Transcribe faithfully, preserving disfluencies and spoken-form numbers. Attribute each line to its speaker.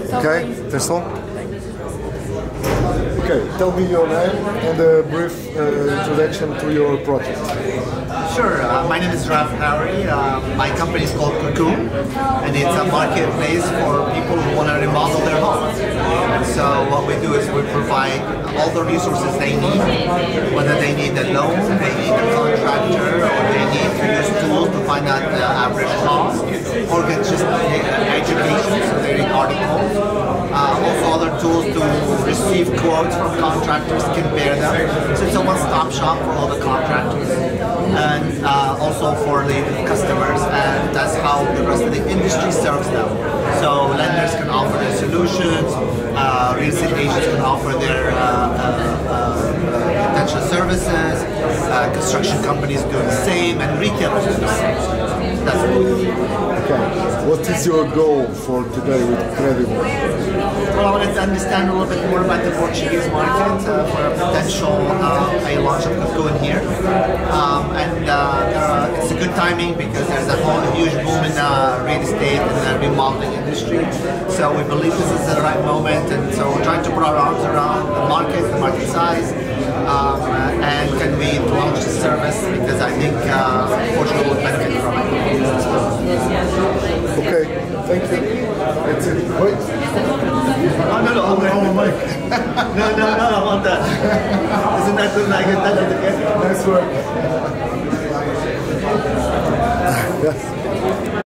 Speaker 1: Okay, this one. Okay, tell me your name and a brief uh, introduction to your project.
Speaker 2: Sure, uh, my name is Raf Harry. Uh, my company is called Cocoon, and it's a marketplace for people who want to remodel their homes. So what we do is we provide all the resources they need, whether they need a loan, they need a contractor, or they need to use tools to find out the average cost, or get just education, so they read articles. Uh, also other tools to receive quotes from contractors, compare them. So it's a one-stop shop for all the contractors, and uh, also for the customers, and that's how the rest of the industry serves them. So lenders can offer their solutions, uh, real estate agents can offer their uh, uh, uh, potential services, uh, construction companies do the same, and retailers do the same. That's it.
Speaker 1: Okay, what is your goal for today with Credible?
Speaker 2: Well, I wanted to understand a little bit more about the Portuguese market uh, for a potential uh, a launch of Cocoon here. Um, and uh, uh, it's a good timing because there's a whole huge boom in uh, real estate and the remodeling industry. So we believe this is the right moment, and so we're trying to put our arms around the market, the market size, um, uh, and can we launch the service because I think uh, Portugal would benefit from it.
Speaker 1: Okay, thank you. That's it. Wait.
Speaker 2: Oh, no, no, I'm going to mic. no, no, no, I want that. Isn't that good? I get that at the end?
Speaker 1: Nice work. Yes.